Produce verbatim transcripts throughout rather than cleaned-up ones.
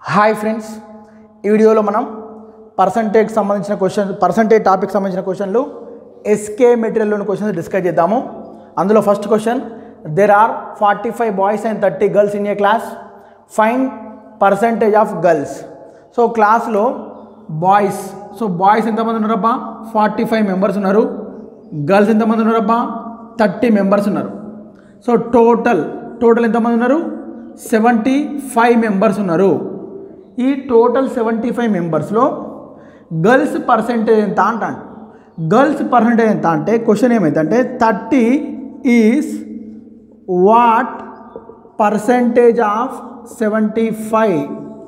Hi friends, ఈ వీడియోలో మనం పర్సంటేజ్ సంబంధించిన క్వశ్చన్ పర్సంటేజ్ టాపిక్ సంబంధించిన క్వశ్చన్లు ఎస్కే మెటీరియల్లోని క్వశ్చన్స్ డిస్కస్ చేద్దాము. అందులో first question, there are forty five boys and thirty girls in a class, find percentage of girls. So క్లాస్లో బాయ్స్ సో బాయ్స్ ఎంతమంది ఉన్నారబ్బా? ఫార్టీ ఫైవ్ మెంబర్స్ ఉన్నారు. Girls ఎంతమంది ఉన్నారబ్బా? థర్టీ మెంబర్స్ ఉన్నారు. సో టోటల్ టోటల్ ఎంతమంది ఉన్నారు? సెవెంటీ ఫైవ్ మెంబర్స్ ఉన్నారు. ఈ టోటల్ సెవెంటీ ఫైవ్ మెంబర్స్లో గర్ల్స్ పర్సెంటేజ్ ఎంత అంటాను. గర్ల్స్ పర్సెంటేజ్ ఎంత అంటే క్వశ్చన్ ఏమైందంటే thirty is what percentage of seventy five.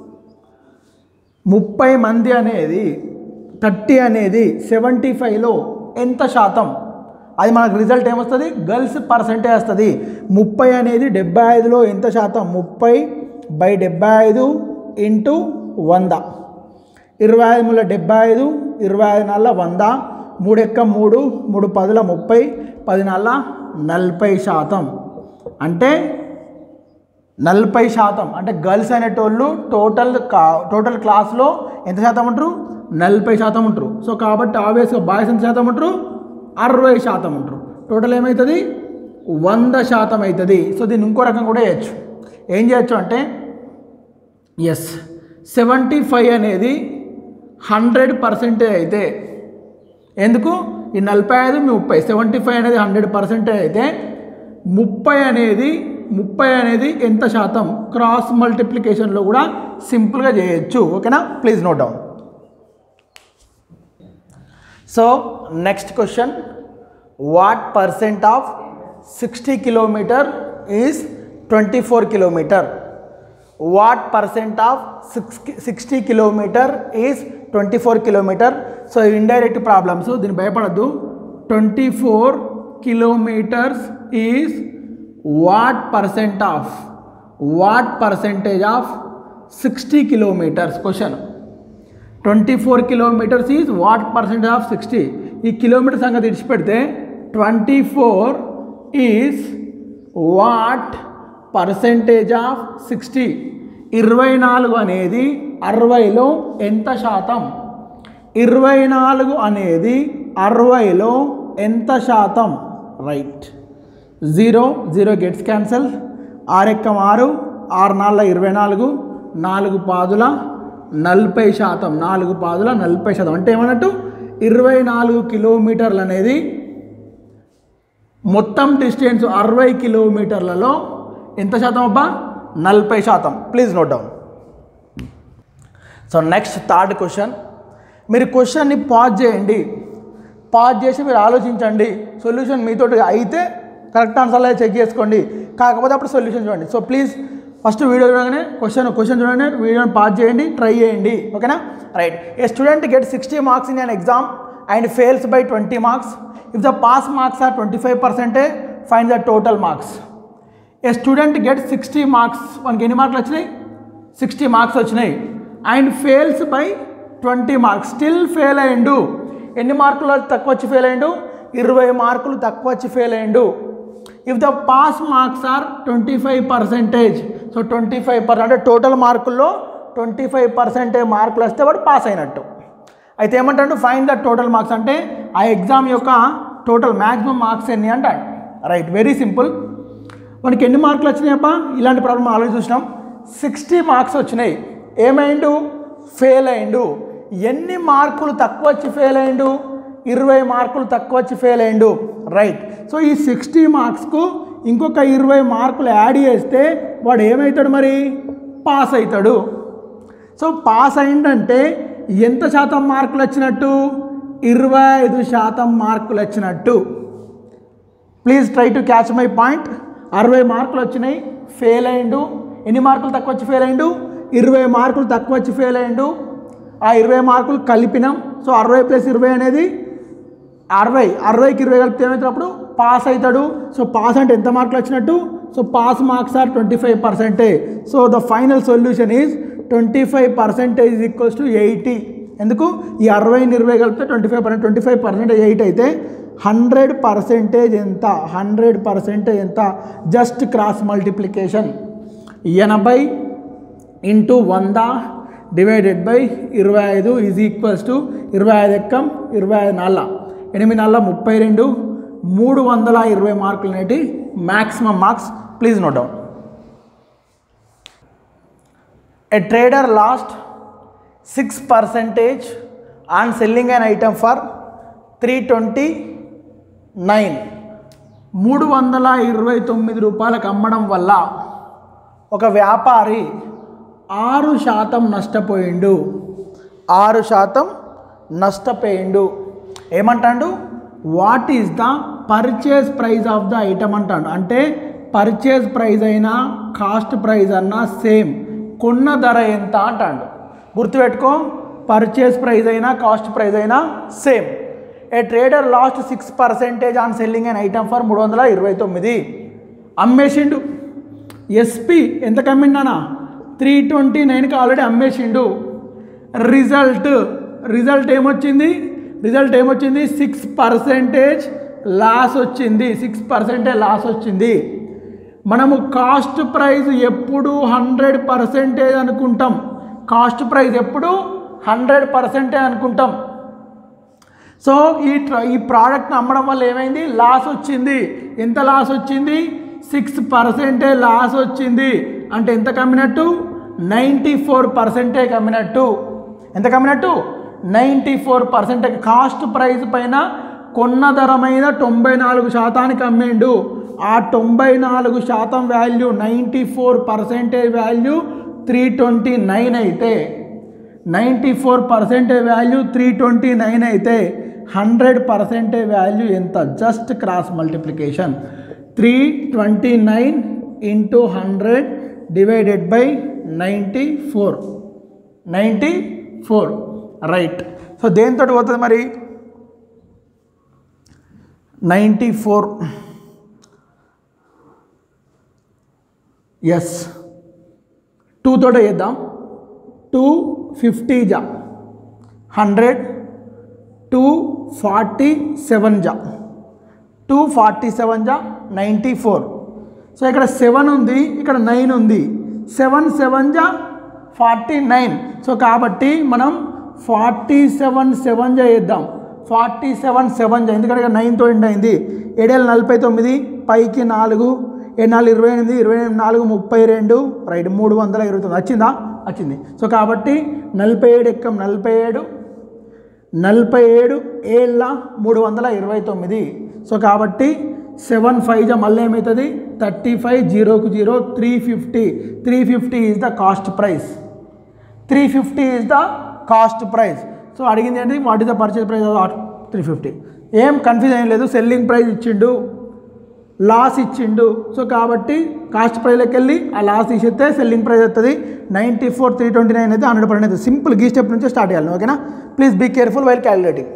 ముప్పై మంది అనేది థర్టీ అనేది సెవెంటీ ఫైవ్లో ఎంత శాతం? అది మనకు రిజల్ట్ ఏమొస్తుంది? గర్ల్స్ పర్సెంటేజ్ వస్తుంది. ముప్పై అనేది డెబ్బై ఐదులో ఎంత శాతం? ముప్పై బై డెబ్బై ఐదు ఇంటూ వంద. ఇరవై ఐదు మూల డెబ్బై ఐదు, ఇరవై ఐదు నాలుగు వంద, మూడు ఎక్క మూడు, మూడు పదుల ముప్పై, పది నాలుగు నలభై శాతం. అంటే నలభై శాతం అంటే గర్ల్స్ అనేటోళ్ళు టోటల్ కా టోటల్ క్లాస్లో ఎంత శాతం ఉంటారు? నలభై శాతం ఉంటారు. సో కాబట్టి ఆబ్వియస్గా బాయ్స్ ఎంత శాతం ఉంటారు? అరవై శాతం ఉంటారు. టోటల్ ఏమవుతుంది? వంద శాతం అవుతుంది. సో దీన్ని ఇంకో రకం కూడా చేయొచ్చు. ఏం చేయొచ్చు అంటే ఎస్ సెవెంటీ ఫైవ్ అనేది హండ్రెడ్ పర్సెంటేజ్ అయితే, ఎందుకు ఈ నలభై ఐదు ముప్పై సెవెంటీ ఫైవ్ అనేది హండ్రెడ్ పర్సెంటేజ్ అయితే ముప్పై అనేది ముప్పై అనేది ఎంత శాతం? క్రాస్ మల్టిప్లికేషన్లో కూడా సింపుల్గా చేయొచ్చు. ఓకేనా? Please note down. So next question, what percent of sixty kilometre is twenty four kilometre? What percent of sixty kilometre is twenty four kilometre? So indirect problems, దీన్ని భయపడద్దు. Twenty four kilometres is what percent of what percentage of sixty kilometres? Question, twenty four kilometres is what percentage of sixty. ఈ kilometre సంగతి విడిచిపెడితే twenty four is what percentage of sixty. ఇరవై నాలుగు అనేది అరవైలో ఎంత శాతం? ఇరవై నాలుగు అనేది అరవైలో ఎంత శాతం? Right. Zero zero gets cancel. ఆరు ఎక్కం ఆరు, ఆరు నాలుగు ఇరవై నాలుగు, నాలుగు పాదుల నలభై శాతం. నాలుగు పాదుల నలభై శాతం అంటే ఏమన్నట్టు? ఇరవై నాలుగు కిలోమీటర్లు అనేది మొత్తం డిస్టెన్స్ అరవై కిలోమీటర్లలో ఎంత శాతం అబ్బా? నలభై శాతం. Please note down. So next third question, మీరు క్వశ్చన్ని పాజ్ చేయండి. పాజ్ చేసి మీరు ఆలోచించండి. సొల్యూషన్ మీతో అయితే కరెక్ట్ ఆన్సర్లో చెక్ చేసుకోండి, కాకపోతే అప్పుడు సొల్యూషన్ చూడండి. సో ప్లీజ్ ఫస్ట్ వీడియో చూడగానే క్వశ్చన్ క్వశ్చన్ చూడండి, వీడియోని పాజ్ చేయండి, ట్రై చేయండి. ఓకేనా? Right. A student get sixty marks in an exam and fails by twenty marks. If the pass marks are twenty five percentage, find the total marks. A student get sixty marks, మనకి ఎన్ని మార్కులు వచ్చినాయి? Sixty marks వచ్చినాయి. And fails by twenty marks, still fail అయ్యిండు. ఎన్ని మార్కులు తక్కువ వచ్చి ఫెయిల్ అయ్యిండు? ఇరవై మార్కులు తక్కువ వచ్చి ఫెయిల్ అయ్యిండు. If the pass marks are twenty five percentage, so twenty five percent అంటే టోటల్ మార్కుల్లో ట్వంటీ ఫైవ్ పర్సెంటేజ్ మార్కులు వస్తే వాడు పాస్ అయినట్టు. అయితే ఏమంటాడు? ఫైండ్ ద టోటల్ మార్క్స్ అంటే ఆ ఎగ్జామ్ యొక్క టోటల్ మ్యాక్సిమం మార్క్స్ ఎన్ని అంటాడు. రైట్. Very simple. మనకి ఎన్ని మార్కులు వచ్చినాయప్ప? ఇలాంటి ప్రాబ్లం ఆల్రెడీ చూసినాం. సిక్స్టీ మార్క్స్ వచ్చినాయి. ఏమైండు? ఫెయిల్ అయిండు. ఎన్ని మార్కులు తక్కువ వచ్చి ఫెయిల్ అయిండు? ఇరవై మార్కులు తక్కువ వచ్చి ఫెయిల్ అయిండు. రైట్. సో ఈ సిక్స్టీ మార్క్స్కు ఇంకొక ఇరవై మార్కులు యాడ్ చేస్తే వాడు ఏమవుతాడు? మరి పాస్ అవుతాడు. సో పాస్ అయిందంటే ఎంత శాతం మార్కులు వచ్చినట్టు? ఇరవై ఐదు శాతం మార్కులు వచ్చినట్టు. Please try to catch my point. అరవై మార్కులు వచ్చినాయి, ఫెయిల్ అయిండు. ఎన్ని మార్కులు తక్కువ వచ్చి ఫెయిల్ అయిండు? ఇరవై మార్కులు తక్కువ వచ్చి ఫెయిల్ అయిండు. ఆ ఇరవై మార్కులు కలిపినాం. సో అరవై ప్లస్ ఇరవై అనేది అరవై. అరవైకి ఇరవై కలిపితే ఏమవుతాడు? పాస్ అవుతాడు. సో పాస్ అంటే ఎంత మార్కులు వచ్చినట్టు? So pass marks are twenty five percentage. So the final solution is twenty five percentage is equals to eighty. ఎందుకు? ఈ అరవైని ఇరవై కలిపితే twenty five percent twenty five percentage eight అయితే హండ్రెడ్ పర్సెంటేజ్ ఎంత? హండ్రెడ్ పర్సెంటేజ్ ఎంత? Just cross multiplication. ఎనభై into వంద డివైడెడ్ బై ఇరవై ఐదు ఈజ్ ఈక్వల్స్ టు ఇరవై ఐదు ఎక్కం ఇరవై ఐదు నాళ్ళ ఎనిమిది నాళ్ళ ముప్పై రెండు మూడు వందల ఇరవై మార్కులు అనేటి maximum marks. Please note down. A trader lost six percentage on selling an item for three twenty-nine. మూడు వందల ఇరవై తొమ్మిది రూపాయలకు అమ్మడం వల్ల ఒక వ్యాపారి ఆరు శాతం నష్టపోయిండు. ఆరు శాతం నష్టపోయిండు. ఏమంటాడు? What is the purchase price of the item అంటాడు. అంటే పర్చేజ్ ప్రైస్ అయినా కాస్ట్ ప్రైస్ అన్నా సేమ్, కొన్న ధర ఎంత అంటాడు. గుర్తుపెట్టుకో, పర్చేజ్ ప్రైస్ అయినా కాస్ట్ ప్రైస్ అయినా same. A trader lost six percentage on selling an item for మూడు వందల ఇరవై తొమ్మిది. అమ్మేసిండు. ఎస్పీ ఎంత కమ్మిండానా? త్రీ ట్వంటీ నైన్కి ఆల్రెడీ అమ్మేసిండు. రిజల్ట్ రిజల్ట్ ఏమొచ్చింది? రిజల్ట్ ఏమొచ్చింది? సిక్స్ పర్సెంటేజ్ లాస్ వచ్చింది. సిక్స్ పర్సెంటేజ్ లాస్ వచ్చింది. మనము కాస్ట్ ప్రైస్ ఎప్పుడు హండ్రెడ్ పర్సెంటేజ్ అనుకుంటాం. కాస్ట్ ప్రైస్ ఎప్పుడు హండ్రెడ్ పర్సెంటేజ్ అనుకుంటాం. సో ఈ ఈ ప్రోడక్ట్ని అమ్మడం వల్ల ఏమైంది? లాస్ వచ్చింది. ఎంత లాస్ వచ్చింది? సిక్స్ పర్సెంటేజ్ లాస్ వచ్చింది. అంటే ఎంత కమ్మినట్టు? నైంటీ ఫోర్ పర్సెంటేజ్ కమ్మినట్టు. ఎంత కమ్మినట్టు? Ninety four percentage. Cost price పైన కొన్న ధర మీద తొంభై నాలుగు శాతానికి అమ్మిండు. ఆ తొంభై నాలుగు శాతం value ninety four percentage value three twenty nine అయితే ninety four percentage value three twenty nine అయితే హండ్రెడ్ పర్సెంటేజ్ వాల్యూ ఎంత? Just cross multiplication. Three twenty nine into hundred divided by ninety four ninety four right. So దేంతో పోతుంది మరి? Ninety four ఎస్ two తోటే చేద్దాం. Two fifty జా hundred, two forty seven జా టూ ఫార్టీ సెవెన్ జా నైంటీ ఫోర్. సో ఇక్కడ సెవెన్ ఉంది, ఇక్కడ నైన్ ఉంది. సెవెన్ సెవెన్ జా ఫార్టీ నైన్. సో కాబట్టి మనం ఫార్టీ సెవెన్ సెవెన్ జా చేద్దాం. ఫార్టీ సెవెన్ సెవెన్ జా ఎందుకంటే ఇక్కడ నైన్తో ఎండ్ అయింది. ఏడేళ్ళు నలభై తొమ్మిది, పైకి నాలుగు, ఏడు నాలుగు ఇరవై ఎనిమిది, ఇరవై ఎనిమిది నాలుగు ముప్పై రెండు రైట్. మూడు వందల ఇరవై తొమ్మిది వచ్చిందా? వచ్చింది. సో కాబట్టి నలభై ఏడు ఎక్కం నలభై ఏడు, నలభై ఏడు ఏళ్ళ మూడు వందల ఇరవై తొమ్మిది. సో కాబట్టి సెవెన్ ఫైవ్ జా మళ్ళీ ఏమవుతుంది? థర్టీ ఫైవ్, జీరోకు zero, three fifty. Three fifty is the cost price. Three fifty is the cost price. So అడిగింది ఏంటి? What is the purchase price of three fifty. ఏం కన్ఫ్యూజ్ ఏం లేదు. సెల్లింగ్ ప్రైస్ ఇచ్చిండు, లాస్ ఇచ్చిండు. సో కాబట్టి కాస్ట్ ప్రైస్లోకి వెళ్ళి ఆ లాస్ తీసేస్తే సెల్లింగ్ ప్రైస్ వస్తుంది. Ninety four three twenty nine అయితే హండ్రెడ్ పర్సెంట్ అయితే సింపుల్ గీ స్టెప్ నుంచి స్టార్ట్ చేయాలి. ఓకేనా? Please be careful while calculating.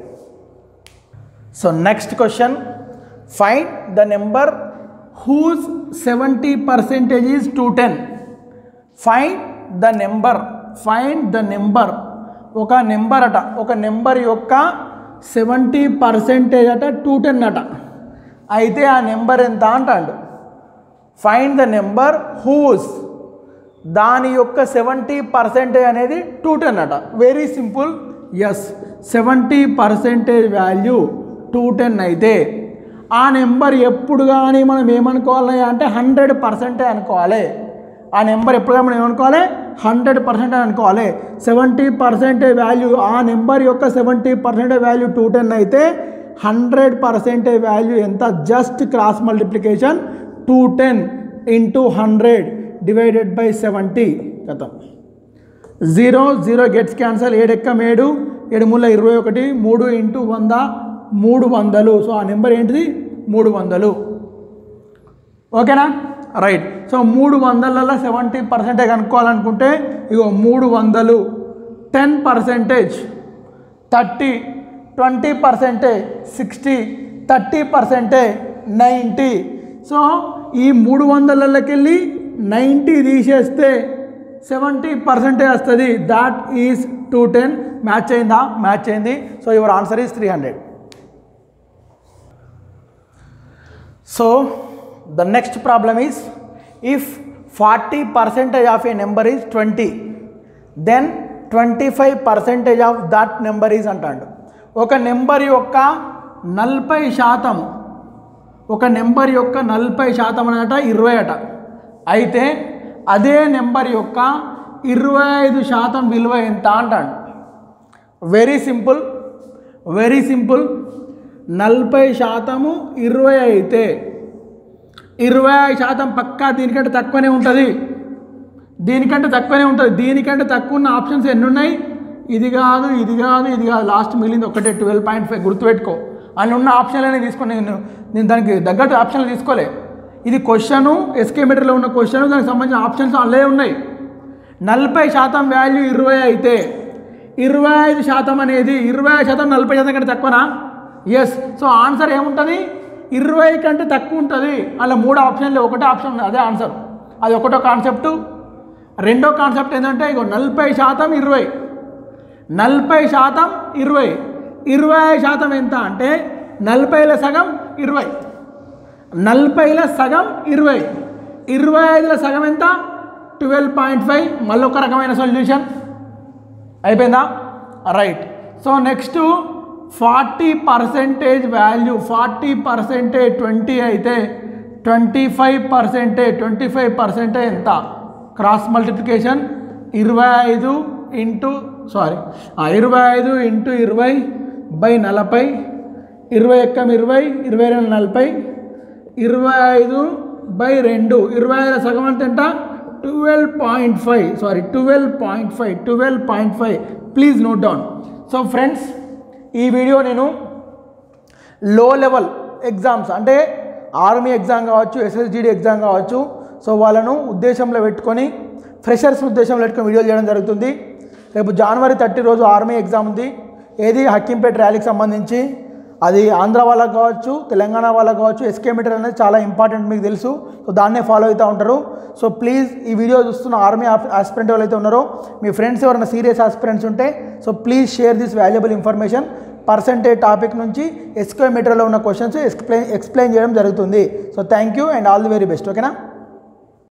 So next question, find the number whose seventy percentage is two ten. Find the number find the number ఒక number అట, ఒక number యొక్క సెవెంటీ పర్సెంటేజ్ అట టూ టెన్ అట. అయితే ఆ నెంబర్ ఎంత అంటాడు? ఫైండ్ ద నెంబర్ హూస్, దాని యొక్క సెవెంటీ పర్సెంటేజ్ అనేది టూ టెన్ అట. Very simple. Yes, seventy percentage value two ten అయితే ఆ నెంబర్ ఎప్పుడు కానీ మనం ఏమనుకోవాలి అంటే హండ్రెడ్ పర్సెంటే అనుకోవాలి. ఆ నెంబర్ ఎప్పుడు మనం ఏమనుకోవాలి? హండ్రెడ్ పర్సెంట్ అనుకోవాలి. సెవెంటీ పర్సెంటేజ్ వాల్యూ, ఆ నెంబర్ యొక్క seventy percentage value two ten అయితే హండ్రెడ్ పర్సెంటేజ్ వాల్యూ ఎంత? Just cross multiplication. Two ten into hundred divided by seventy. కథం జీరో జీరో గెట్స్ క్యాన్సల్. ఏడు ఎక్కం ఏడు, ఏడు మూల ఇరవై ఒకటి, మూడు ఇంటూ వంద మూడు వందలు. సో ఆ నెంబర్ ఏంటిది? మూడు వందలు. ఓకేనా? రైట్. సో మూడు వందలలో సెవెంటీ పర్సెంటేజ్ కనుక్కోవాలనుకుంటే ఇగో మూడు వందలు, ten percentage thirty, twenty percentage sixty, thirty percentage ninety. So ఈ మూడు వందలకి వెళ్ళి నైంటీ తీసేస్తే సెవెంటీ పర్సెంటేజ్ వస్తుంది. That is two ten. Match అయిందా? మ్యాచ్ అయింది. So your answer is three hundred. So the next problem is, if forty percentage of a number is twenty, then twenty five percentage of that number is అంటాడు. ఒక number యొక్క నలభై శాతం ఒక number యొక్క నలభై శాతం అనట ఇరవై అట. అయితే అదే నెంబర్ యొక్క ఇరవై ఐదు శాతం విలువ ఎంత అంటాడు. Very simple, very simple. నలభై శాతము ఇరవై అయితే ఇరవై ఐదు శాతం పక్కా దీనికంటే తక్కువనే ఉంటుంది, దీనికంటే తక్కువనే ఉంటుంది. దీనికంటే తక్కువ ఉన్న ఆప్షన్స్ ఎన్ని ఉన్నాయి? ఇది కాదు, ఇది కాదు, ఇది కాదు, లాస్ట్ మిగిలింది ఒకటే ట్వెల్వ్ పాయింట్ ఫైవ్ గుర్తుపెట్టుకో. అని ఉన్న ఆప్షన్లనే తీసుకుని నేను నేను దానికి తగ్గట్టు ఆప్షన్లు తీసుకోలే. ఇది క్వశ్చను ఎస్కే మీటర్లో ఉన్న క్వశ్చన్, దానికి సంబంధించిన ఆప్షన్స్ అల్లే ఉన్నాయి. నలభై శాతం వాల్యూ ఇరవై అయితే ఇరవై ఐదు శాతం అనేది ఇరవై ఐదు శాతం నలభై శాతం కంటే తక్కువనా? ఎస్. సో ఆన్సర్ ఏముంటుంది? ఇరవై కంటే తక్కువ ఉంటుంది. అలా మూడు ఆప్షన్లు, ఒకటే ఆప్షన్ అదే ఆన్సర్. అది ఒకటో కాన్సెప్టు. రెండో కాన్సెప్ట్ ఏంటంటే ఇగో నలభై శాతం ఇరవై, నలభై శాతం ఇరవై, ఇరవై ఐదు శాతం ఎంత అంటే నలభైల సగం ఇరవై, నలభైల సగం ఇరవై, ఇరవై ఐదుల సగం ఎంత? Twelve point five. మళ్ళీ ఒక రకమైన సొల్యూషన్ అయిపోయిందా? Right. So next forty percentage value, forty percentage twenty అయితే twenty five percentage twenty five percentage ఎంత? క్రాస్ మల్టిప్లికేషన్ ఇరవై ఐదు ఇంటూ సారీ ఇరవై ఐదు ఇంటూ ఇరవై బై నలభై, ఇరవై ఎక్కం ఇరవై, ఇరవై రెండు నలభై, ఇరవై ఐదు బై రెండు, ఇరవై ఐదు సగం అంటే ఎంత? Twelve point five sorry twelve point five twelve point five please note down. So friends, ఈ వీడియో నేను లో లెవెల్ ఎగ్జామ్స్ అంటే ఆర్మీ ఎగ్జామ్ కావచ్చు, ఎస్ఎస్జిడి ఎగ్జామ్ కావచ్చు, సో వాళ్ళను ఉద్దేశంలో పెట్టుకొని ఫ్రెషర్స్ ఉద్దేశంలో పెట్టుకొని వీడియోలు చేయడం జరుగుతుంది. రేపు జనవరి థర్టీ రోజు ఆర్మీ ఎగ్జామ్ ఉంది. ఏది హక్కింపేట ర్యాలీకి సంబంధించి. అది ఆంధ్ర వాళ్ళకు కావచ్చు, తెలంగాణ వాళ్ళకు కావచ్చు. ఎస్కే మీటర్ అనేది చాలా ఇంపార్టెంట్, మీకు తెలుసు. సో దాన్నే ఫాలో అవుతూ ఉంటారు. సో ప్లీజ్ ఈ వీడియో చూస్తున్న ఆర్మీ ఆస్పిరెంట్ ఎవరైతే ఉన్నారో, మీ ఫ్రెండ్స్ ఎవరైనా సీరియస్ ఆస్పిరెంట్స్ ఉంటే so please share this valuable information. Percentage topic నుంచి ఎస్కే మీటర్లో ఉన్న క్వశ్చన్స్ ఎక్స్ప్లెయిన్ ఎక్స్ప్లెయిన్ చేయడం జరుగుతుంది. So thank you and all the very best. ఓకేనా?